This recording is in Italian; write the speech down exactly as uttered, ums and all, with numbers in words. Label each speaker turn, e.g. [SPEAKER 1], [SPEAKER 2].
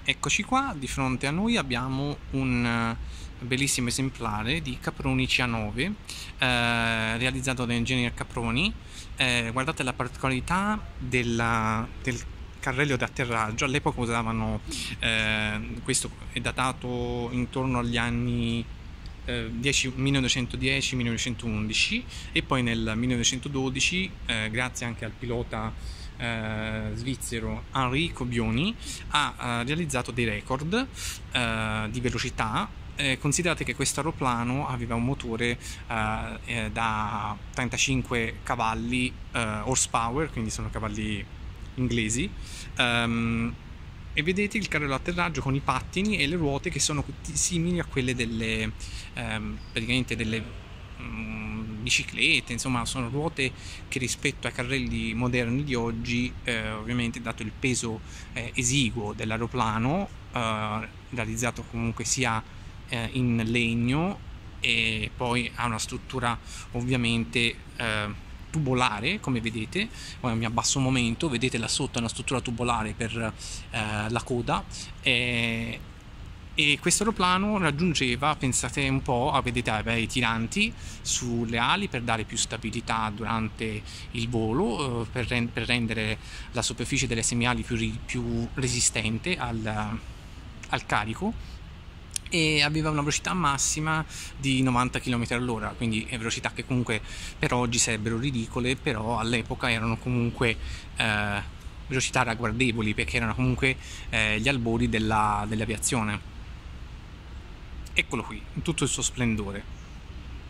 [SPEAKER 1] Eccoci qua, di fronte a noi abbiamo un eh, bellissimo esemplare di Caproni C A nove eh, realizzato da Engineer Caproni. Eh, guardate la particolarità della, del carrello d'atterraggio. All'epoca usavano, eh, questo è datato intorno agli anni eh, millenovecentodieci millenovecentoundici, e poi nel millenovecentododici, eh, grazie anche al pilota eh, svizzero Enrico Bioni, ha eh, realizzato dei record eh, di velocità. Eh, considerate che questo aeroplano aveva un motore eh, eh, da trentacinque cavalli eh, horsepower, quindi sono cavalli inglesi. Um, e vedete il carrello atterraggio con i pattini e le ruote che sono simili a quelle delle ehm, praticamente delle mm, biciclette. Insomma, sono ruote che rispetto ai carrelli moderni di oggi, eh, ovviamente dato il peso eh, esiguo dell'aeroplano, eh, realizzato comunque sia eh, in legno, e poi ha una struttura ovviamente eh, tubolare, come vedete. Ora mi abbasso un momento, vedete là sotto una struttura tubolare per eh, la coda, e, e questo aeroplano raggiungeva, pensate un po', vedete aveva i tiranti sulle ali per dare più stabilità durante il volo, eh, per, rend per rendere la superficie delle semiali più, più resistente al, al carico, e aveva una velocità massima di novanta chilometri all'ora, quindi è velocità che comunque per oggi sarebbero ridicole, però all'epoca erano comunque eh, velocità ragguardevoli, perché erano comunque eh, gli albori dell'aviazione. Eccolo qui, in tutto il suo splendore.